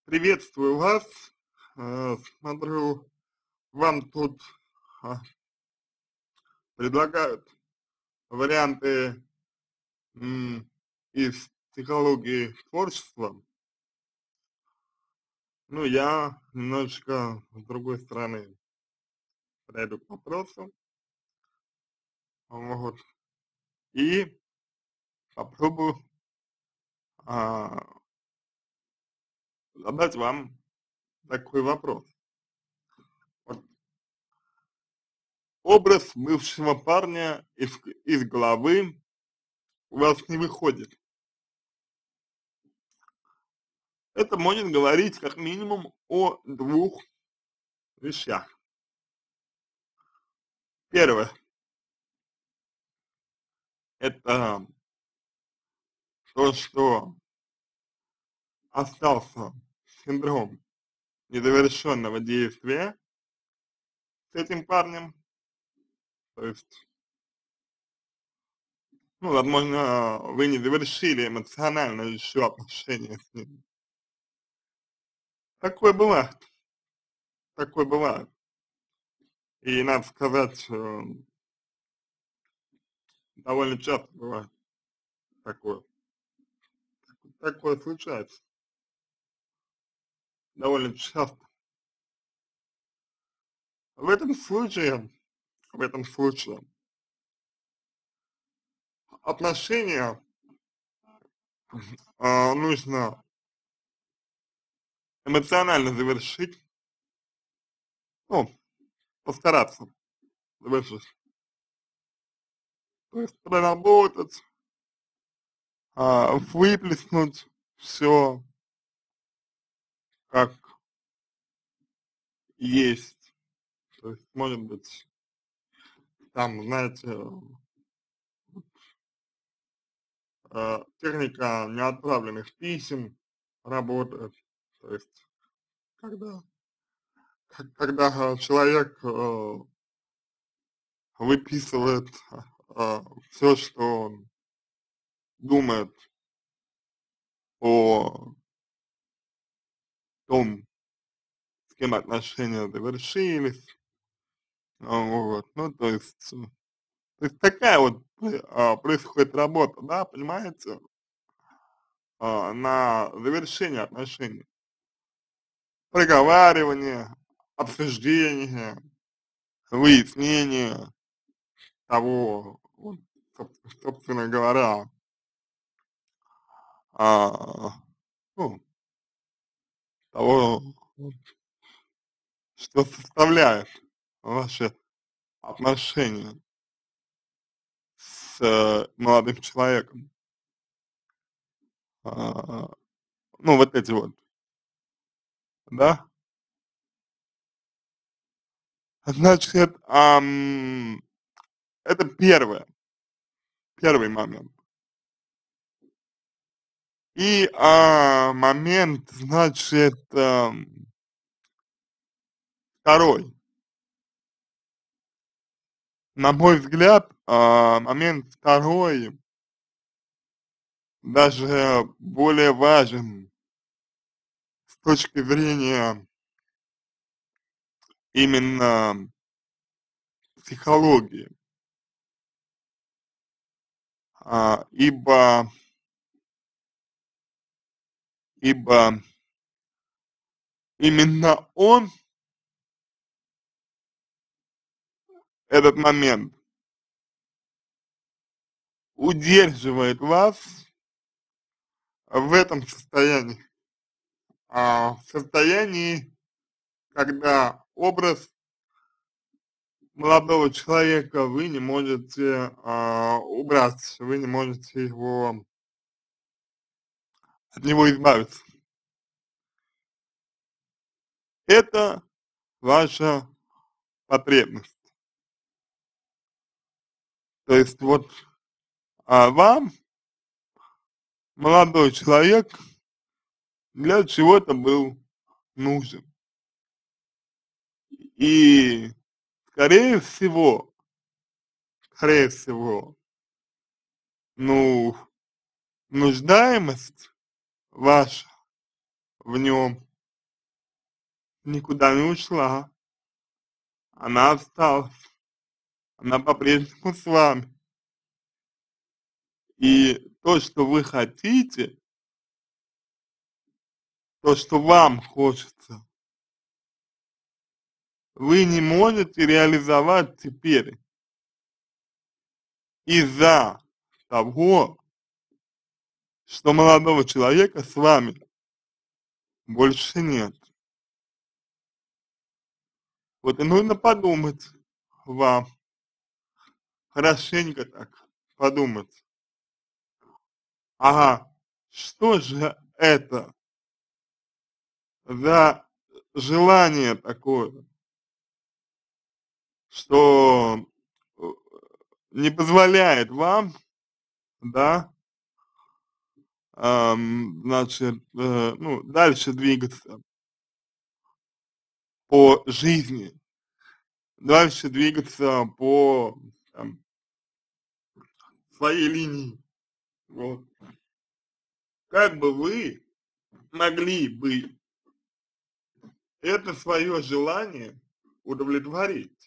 Приветствую вас. Смотрю, вам тут а, предлагают варианты из психологии творчества. Ну, я немножечко с другой стороны подойду к вопросу, вот, и попробую а, задать вам такой вопрос. Вот, образ бывшего парня из головы у вас не выходит. Это может говорить как минимум о двух вещах. Первое — это то, что остался синдром незавершенного действия с этим парнем. То есть, ну, возможно, вы не завершили эмоционально еще отношения с ним. Такое бывает, такое бывает. И надо сказать, довольно часто бывает такое. Такое случается довольно часто. В этом случае, в этом случае отношения нужно эмоционально завершить, ну, постараться завершить. То есть проработать, выплеснуть все как есть. То есть, может быть, там, знаете, техника неотправленных писем работает. То есть, когда, когда человек выписывает все, что он думает о том, с кем отношения завершились, вот, ну, то есть такая вот происходит работа, да, понимаете, на завершение отношений. Проговаривание, обсуждение, выяснение того, вот, собственно говоря, а, ну, того, вот, что составляет ваши отношения с молодым человеком. А, ну, вот эти вот, да. Значит, это первый момент. И, момент, значит, 2. На мой взгляд, момент второй даже более важен с точки зрения именно психологии. Ибо именно он, этот момент, удерживает вас в этом состоянии. В состоянии, когда образ молодого человека вы не можете убрать, вы не можете его от него избавиться. Это ваша потребность. То есть вот вам, молодой человек, для чего-то был нужен. И скорее всего, ну, нуждаемость ваша в нем никуда не ушла, она осталась, она по-прежнему с вами. И то, что вы хотите, то, что вам хочется, вы не можете реализовать теперь из-за того, что молодого человека с вами больше нет. Вот и нужно подумать вам, хорошенько так подумать. Ага, что же это за желание такое, что э, не позволяет вам, да, значит, ну, дальше двигаться по жизни, дальше двигаться по там, своей линии. Вот. Как бы вы могли бы это свое желание удовлетворить?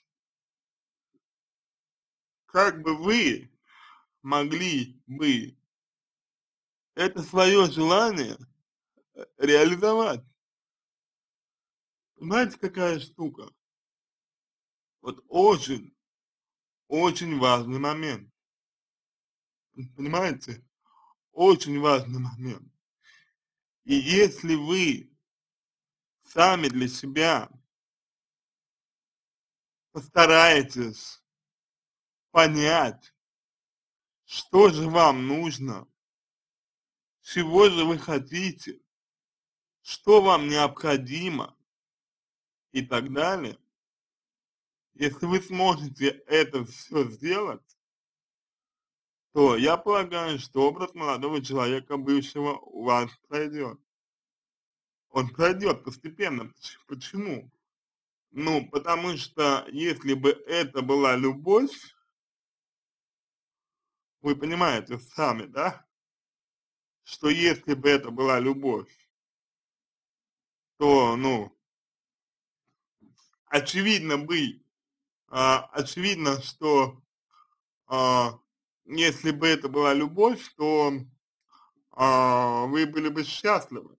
Как бы вы могли бы это свое желание реализовать? Понимаете, какая штука? Вот очень, очень важный момент. Понимаете? Очень важный момент. И если вы сами для себя постараетесь понять, что же вам нужно, чего же вы хотите, что вам необходимо и так далее, если вы сможете это все сделать, то я полагаю, что образ молодого человека бывшего у вас пройдет. Он пройдет постепенно. Почему? Ну, потому что если бы это была любовь, вы понимаете сами, да, что если бы это была любовь, то, ну, очевидно бы, очевидно, что а, если бы это была любовь, то вы были бы счастливы,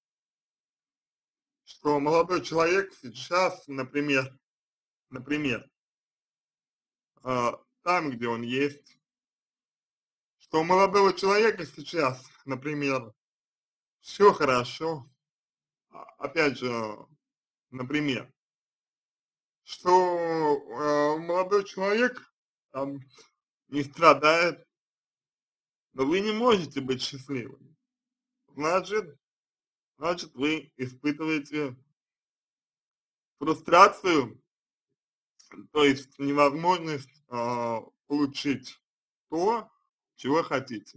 что молодой человек сейчас, например, там, где он есть, что у молодого человека сейчас, например, все хорошо, опять же, например, что молодой человек там не страдает, но вы не можете быть счастливым. Значит, значит вы испытываете фрустрацию, то есть невозможность получить то, чего хотите.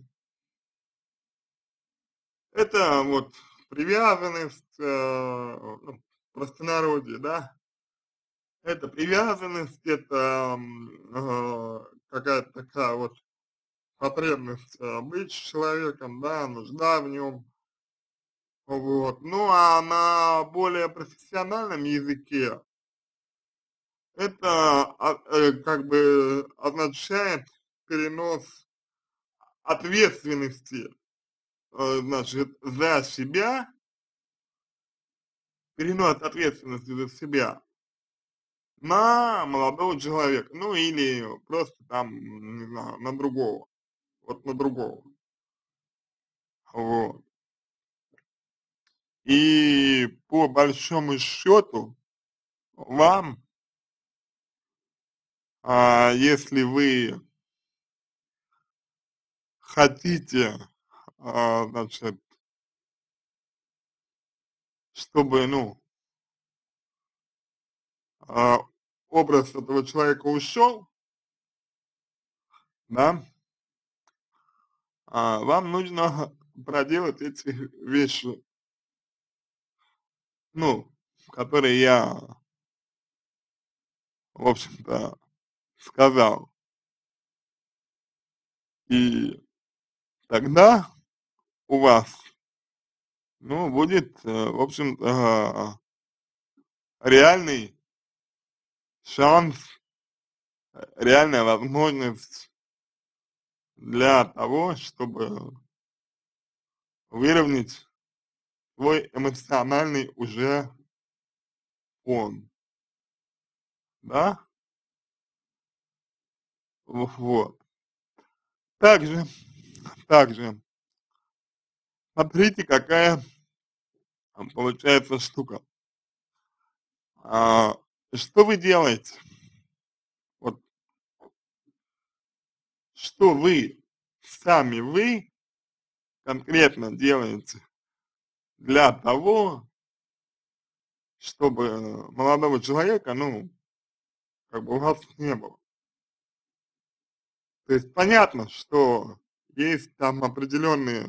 Это вот привязанность, ну, в простонародье, да, это привязанность, это какая-то такая вот потребность быть с человеком, да, нужда в нем, вот. Ну, а на более профессиональном языке это как бы означает перенос ответственности, значит, за себя, перенос ответственности за себя на молодого человека, ну или просто там, не знаю, на другого, вот на другого, вот. И по большому счету вам, если вы хотите, значит, чтобы, ну, а, образ этого человека ушел, да, вам нужно проделать эти вещи, ну, которые я, в общем-то, сказал. И тогда у вас, ну, будет, в общем-то, реальный шанс, реальная возможность для того, чтобы выровнять свой эмоциональный уже фон, да, вот. Также, также, смотрите, какая получается штука. А, что вы делаете? Вот что сами вы конкретно делаете для того, чтобы молодого человека, ну, как бы у вас не было. То есть понятно, что есть там определенные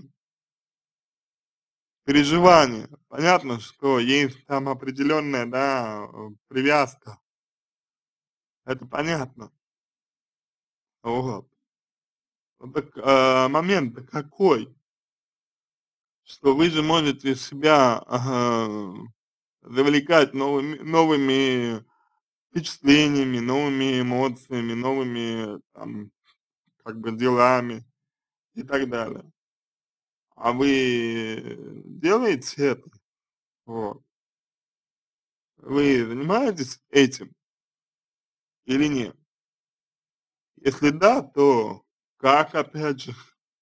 переживания, понятно, что есть там определенная, да, привязка, это понятно, вот. Ну так момент-то какой, что вы же можете себя завлекать новыми впечатлениями, новыми эмоциями, новыми там как бы делами и так далее. А вы делаете это? Вот. Вы занимаетесь этим или нет? Если да, то как, опять же,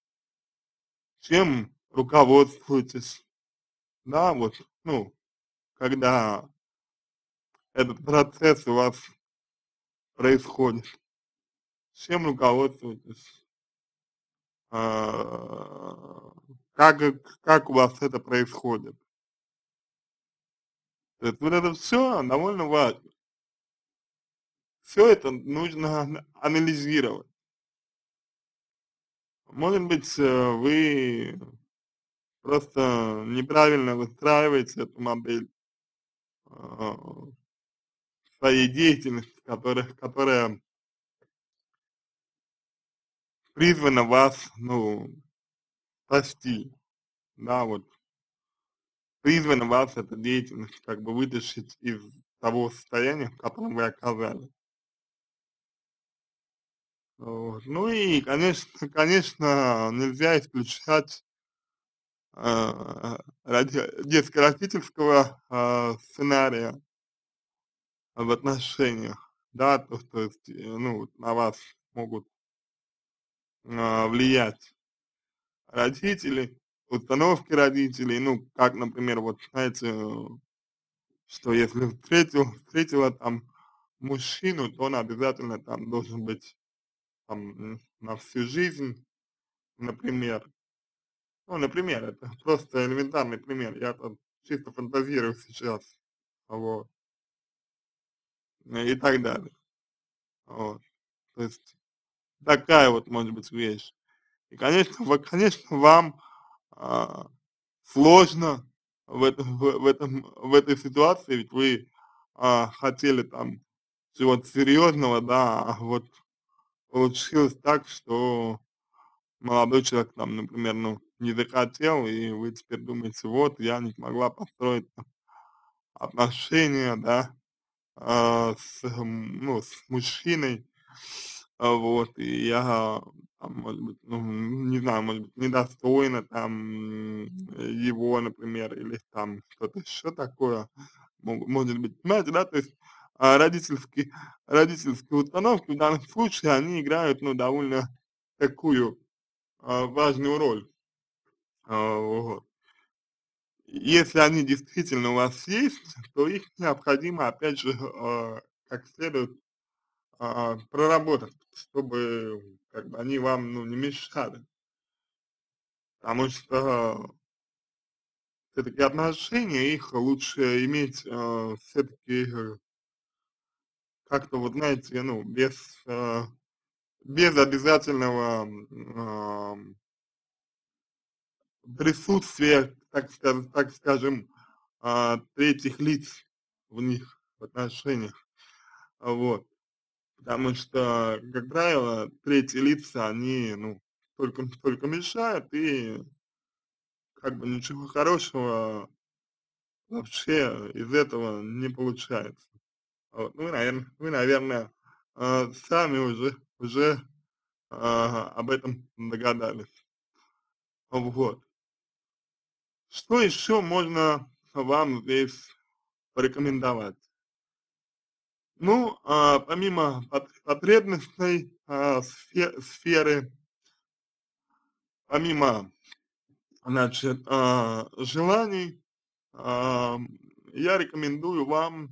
чем руководствуетесь? Да, вот, ну, когда этот процесс у вас происходит, чем руководствуетесь? А, как у вас это происходит? То есть вот это все довольно важно. Все это нужно анализировать. Может быть, вы просто неправильно выстраиваете эту модель своей деятельности, которая призвана вас, ну, спасти, да, вот, призвана вас эта деятельность как бы вытащить из того состояния, в котором вы оказались. Вот. Ну и, конечно, нельзя исключать детско-родительского сценария в отношениях, да, то есть, ну, вот на вас могут влиять родители, установки родителей, ну, как, например, вот, знаете, что если встретила там мужчину, то он обязательно там должен быть там на всю жизнь, например. Ну, например, это просто элементарный пример, я там чисто фантазирую сейчас, вот, и так далее, вот. То есть такая вот может быть вещь. И, конечно, вам а, сложно в этой ситуации, ведь вы хотели там чего-то серьезного, да, а вот получилось так, что молодой человек там, например, ну, не захотел, и вы теперь думаете, вот, я не смогла построить там отношения, да, ну, с мужчиной, вот, и я, там, может быть, ну, не знаю, может быть, недостойна там его, например, или там что-то еще такое, может быть, понимаете, да, то есть родительские установки в данном случае, они играют, ну, довольно такую важную роль, вот. Если они действительно у вас есть, то их необходимо, опять же, как следует проработать, чтобы как бы они вам, ну, не мешали. Потому что все-таки отношения, их лучше иметь все-таки как-то, вот знаете, ну, без обязательного присутствия, так скажем, третьих лиц в них, в отношениях. Вот. Потому что, как правило, третьи лица, они, ну, только мешают и как бы ничего хорошего вообще из этого не получается. Вот. Ну, вы, наверное, сами уже об этом догадались. Вот. Что еще можно вам здесь порекомендовать? Ну, помимо потребностей сферы, помимо, значит, желаний, ам, я рекомендую вам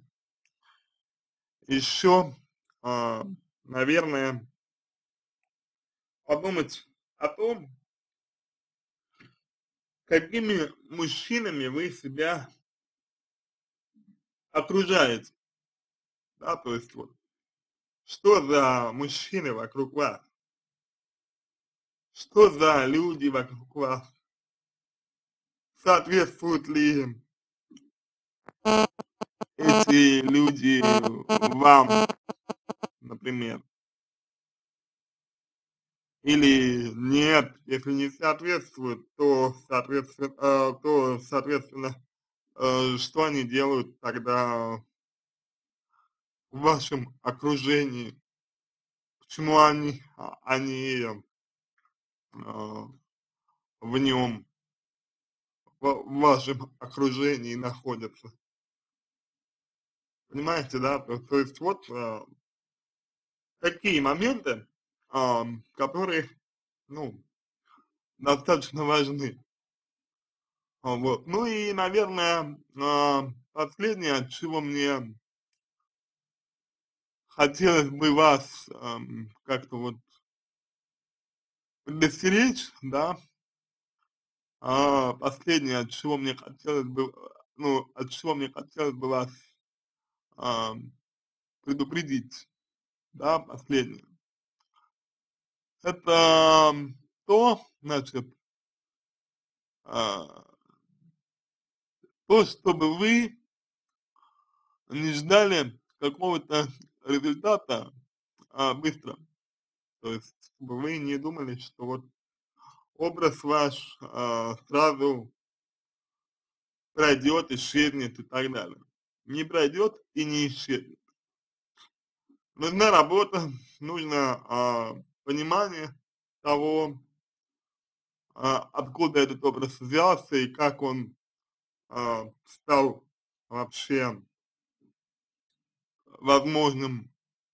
еще, наверное, подумать о том, какими мужчинами вы себя окружаете, да, то есть вот, что за мужчины вокруг вас, что за люди вокруг вас, соответствуют ли эти люди вам, например, или нет, если не соответствуют, то соответственно, что они делают тогда в вашем окружении, почему они а, в нем, в вашем окружении находятся. Понимаете, да? То есть вот такие моменты, которые, ну, достаточно важны. Вот. Ну и, наверное, последнее, от чего мне хотелось бы вас как-то вот предостеречь, да, последнее, от чего мне хотелось бы, ну, от чего мне хотелось бы вас ам, предупредить, да, последнее. Это то, значит, а, то, чтобы вы не ждали какого-то результата быстро. То есть, чтобы вы не думали, что вот образ ваш сразу пройдет, исчезнет и так далее. Не пройдет и не исчезнет. Нужна работа, нужно понимание того, откуда этот образ взялся и как он стал вообще возможным,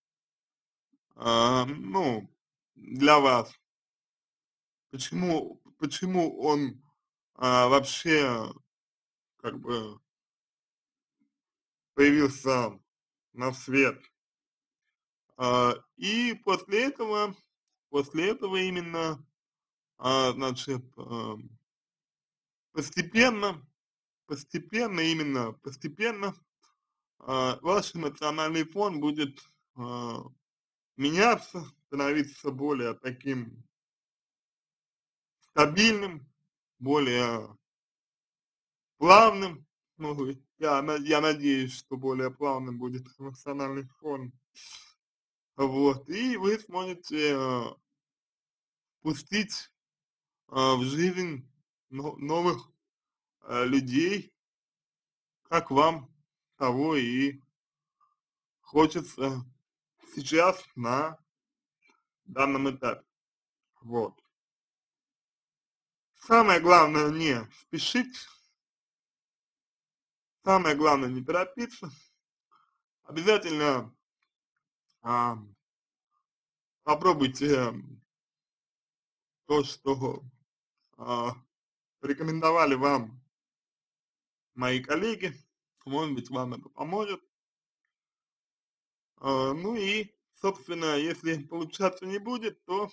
ну, для вас. Почему он вообще как бы появился на свет. И после этого именно, значит, постепенно, постепенно ваш эмоциональный фон будет а, меняться, становиться более таким стабильным, более плавным. Ну, я надеюсь, что более плавным будет эмоциональный фон. Вот, и вы сможете пустить в жизнь новых людей, как вам того и хочется сейчас на данном этапе. Вот. Самое главное не спешить, самое главное не торопиться. Обязательно а, попробуйте то, что а, рекомендовали вам мои коллеги. Может быть, вам это поможет. Ну и, собственно, если получаться не будет, то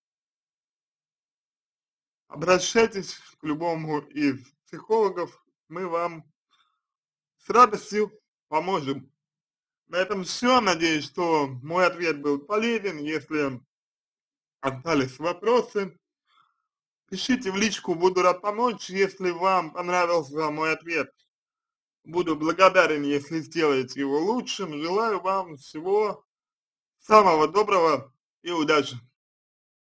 обращайтесь к любому из психологов, мы вам с радостью поможем. На этом все. Надеюсь, что мой ответ был полезен. Если остались вопросы, пишите в личку, буду рад помочь. Если вам понравился мой ответ, буду благодарен, если сделаете его лучшим. Желаю вам всего самого доброго и удачи.